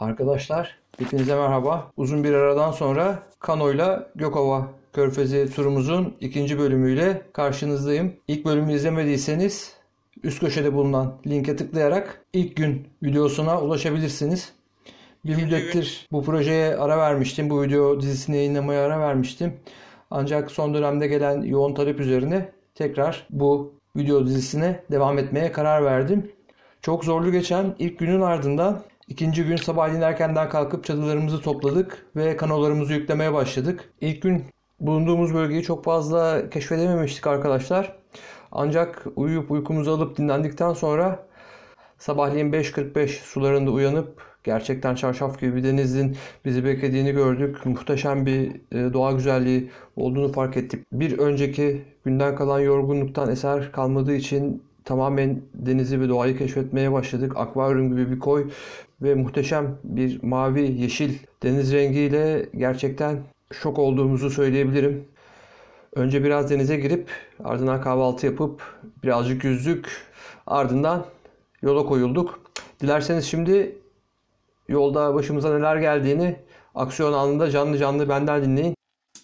Arkadaşlar, hepinize merhaba. Uzun bir aradan sonra Kano'yla Gökova Körfezi turumuzun ikinci bölümüyle karşınızdayım. İlk bölümü izlemediyseniz üst köşede bulunan linke tıklayarak ilk gün videosuna ulaşabilirsiniz. Bir müddettir bu projeye ara vermiştim. Bu video dizisini yayınlamaya ara vermiştim. Ancak son dönemde gelen yoğun talep üzerine tekrar bu video dizisine devam etmeye karar verdim. Çok zorlu geçen ilk günün ardından ikinci gün sabahleyin erkenden kalkıp çadırlarımızı topladık ve kanolarımızı yüklemeye başladık. İlk gün bulunduğumuz bölgeyi çok fazla keşfedememiştik arkadaşlar. Ancak uyuyup uykumuzu alıp dinlendikten sonra sabahleyin 5:45 sularında uyanıp gerçekten çarşaf gibi bir denizin bizi beklediğini gördük. Muhteşem bir doğa güzelliği olduğunu fark ettik. Bir önceki günden kalan yorgunluktan eser kalmadığı için tamamen denizi ve doğayı keşfetmeye başladık. Akvaryum gibi bir koy ve muhteşem bir mavi yeşil deniz rengiyle gerçekten şok olduğumuzu söyleyebilirim. Önce biraz denize girip ardından kahvaltı yapıp birazcık yüzdük. Ardından yola koyulduk. Dilerseniz şimdi yolda başımıza neler geldiğini aksiyon anında canlı canlı benden dinleyin.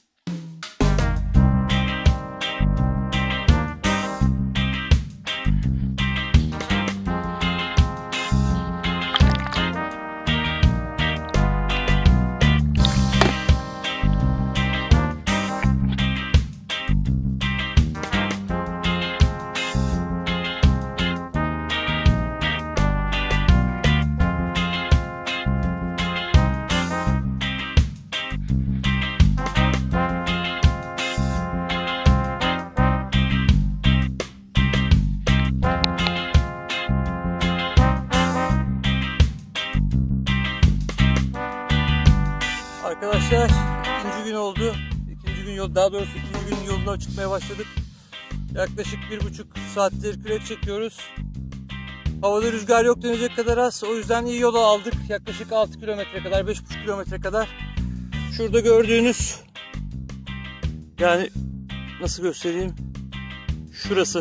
Arkadaşlar ikinci gün oldu. İkinci gün yoluna çıkmaya başladık. Yaklaşık 1,5 saattir kürek çekiyoruz. Havada rüzgar yok denecek kadar az. O yüzden iyi yola aldık. Yaklaşık 6 kilometre kadar, 5,5 kilometre kadar. Şurada gördüğünüz, yani nasıl göstereyim? Şurası.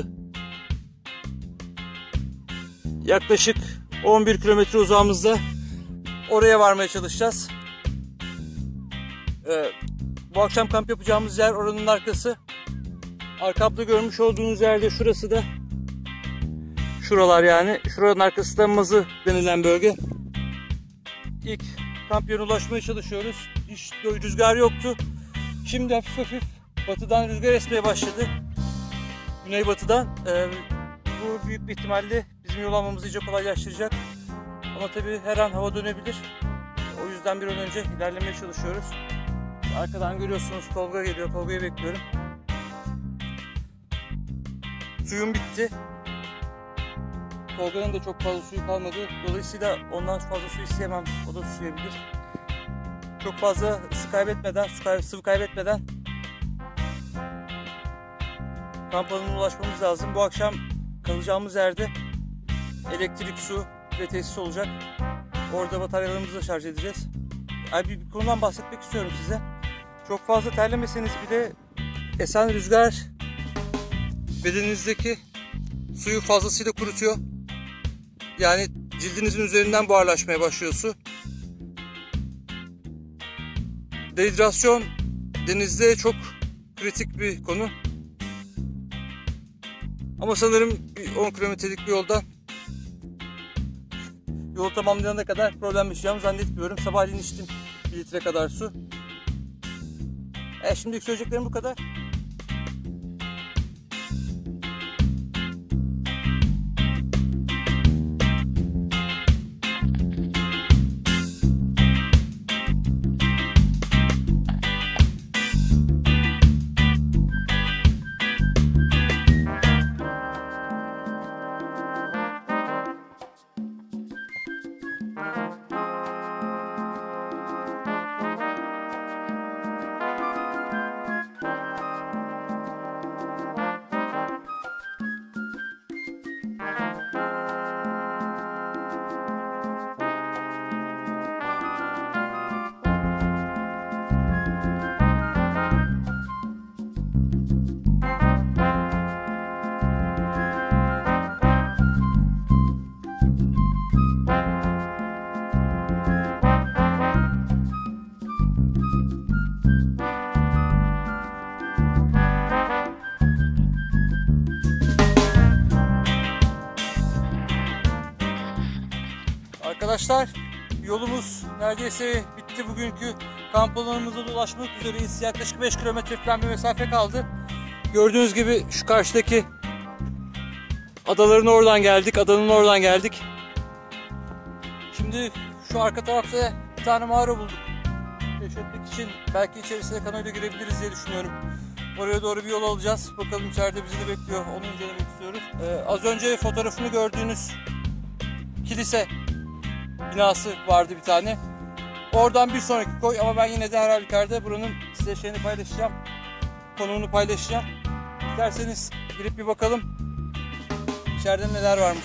Yaklaşık 11 kilometre uzağımızda. Oraya varmaya çalışacağız. Bu akşam kamp yapacağımız yer oranın arkası. Arkamda görmüş olduğunuz yerde şurası da. Şuralar yani. Şuranın arkası da Mazı denilen bölge. İlk kamp yerine ulaşmaya çalışıyoruz. Hiç rüzgar yoktu. Şimdi hafif hafif batıdan rüzgar esmeye başladı. Güneybatıdan. Bu büyük bir ihtimalle bizim yol almamızı iyice kolaylaştıracak. Ama tabii her an hava dönebilir. O yüzden bir an önce ilerlemeye çalışıyoruz. Arkadan görüyorsunuz Tolga geliyor. Tolga'yı bekliyorum. Suyum bitti. Tolga'nın da çok fazla suyu kalmadı. Dolayısıyla ondan fazla su isteyemem. O da susayabilir. Çok fazla sıvı kaybetmeden kamp alanına ulaşmamız lazım. Bu akşam kalacağımız yerde elektrik, su ve tesis olacak. Orada bataryalarımızı da şarj edeceğiz. Bir konudan bahsetmek istiyorum size. Çok fazla terlemeseniz bile esen rüzgar bedeninizdeki suyu fazlasıyla kurutuyor. Yani cildinizin üzerinden buharlaşmaya başlıyor su. Dehidrasyon denizde çok kritik bir konu. Ama sanırım 10 kilometrelik bir yoldan yolu tamamlayana kadar problem yaşayacağımı zannetmiyorum. Sabahleyin içtim 1 litre kadar su. Şimdilik söyleyeceklerim bu kadar. arkadaşlar. Yolumuz neredeyse bitti. Bugünkü kamp alanımıza da ulaşmak üzereyiz. Yaklaşık 5 kilometre falan bir mesafe kaldı. Gördüğünüz gibi şu karşıdaki adaların oradan geldik. Adanın oradan geldik. Şimdi şu arka tarafta bir tane mağara bulduk. Keşfetmek için belki içerisine kanoyla girebiliriz diye düşünüyorum. Oraya doğru bir yol alacağız. Bakalım içeride bizi de bekliyor. Onu incelemek istiyoruz. Az önce fotoğrafını gördüğünüz kilise binası vardı bir tane. Oradan bir sonraki koy ama ben yine de her halükarda buranın size şeyini paylaşacağım. Konumunu paylaşacağım. İsterseniz girip bir bakalım. İçeride neler varmış.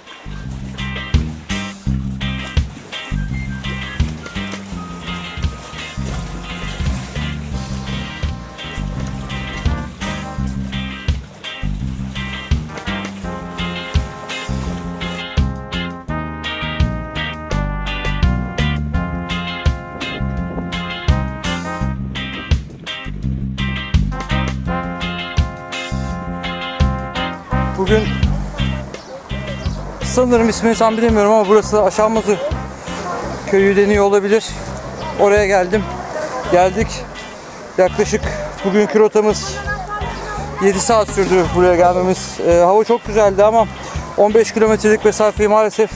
Bugün sanırım ismini tam bilemiyorum ama burası Aşanmazı köyü deniyor olabilir. Oraya geldik. Yaklaşık bugünkü rotamız 7 saat sürdü buraya gelmemiz. Hava çok güzeldi ama 15 kilometrelik mesafeyi maalesef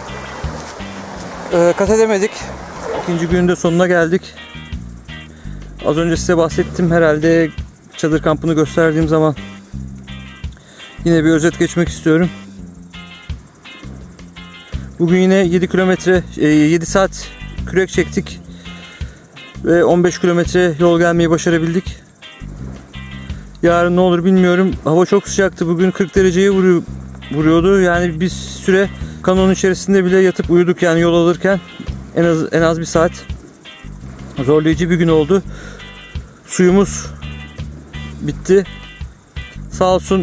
kat edemedik. İkinci günün de sonuna geldik. Az önce size bahsettim, herhalde çadır kampını gösterdiğim zaman yine bir özet geçmek istiyorum. Bugün yine 7 saat kürek çektik ve 15 kilometre yol gelmeyi başarabildik. Yarın ne olur bilmiyorum. Hava çok sıcaktı. Bugün 40 dereceye vuruyordu. Yani bir süre kanonun içerisinde bile yatıp uyuduk yani yol alırken. En az bir saat. Zorlayıcı bir gün oldu. Suyumuz bitti. Sağ olsun.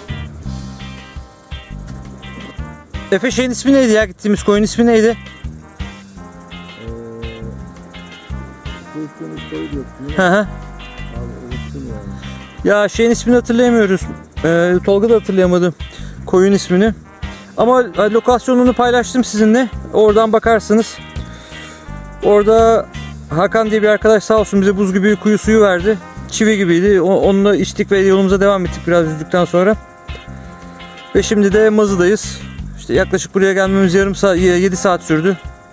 Efe, şeyin ismi neydi ya? Gittiğimiz koyun ismi neydi? Ya şeyin ismini hatırlayamıyoruz. Tolga da hatırlayamadım koyun ismini. Ama lokasyonunu paylaştım sizinle. Oradan bakarsınız. Orada Hakan diye bir arkadaş sağ olsun bize buz gibi kuyu suyu verdi. Çivi gibiydi. Onunla içtik ve yolumuza devam ettik biraz yüzdükten sonra. Ve şimdi de Mazı'dayız. İşte yaklaşık buraya gelmemiz 7 saat sürdü.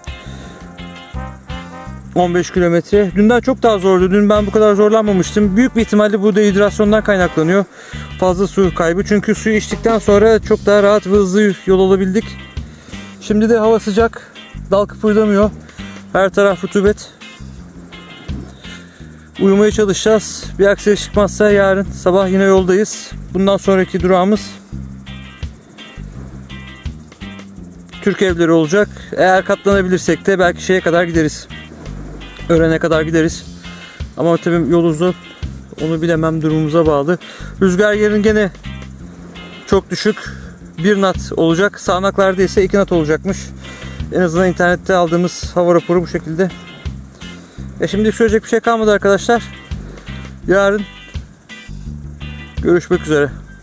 15 kilometre. Dünden çok daha zordu. Dün ben bu kadar zorlanmamıştım. Büyük bir ihtimalle bu dehidrasyondan kaynaklanıyor. Fazla su kaybı. Çünkü suyu içtikten sonra çok daha rahat ve hızlı yol alabildik. Şimdi de hava sıcak. Dal kıpırdamıyor. Her taraf rutubet. Uyumaya çalışacağız. Bir aksilik çıkmazsa yarın sabah yine yoldayız. Bundan sonraki durağımız Türk evleri olacak. Eğer katlanabilirsek de belki şeye kadar gideriz. Öğrene kadar gideriz. Ama tabii yol uzun. Onu bilemem, durumumuza bağlı. Rüzgar yarın gene çok düşük. 1 knot olacak. Sağanaklarda ise 2 knot olacakmış. En azından internette aldığımız hava raporu bu şekilde. Şimdi söyleyecek bir şey kalmadı arkadaşlar. Yarın görüşmek üzere.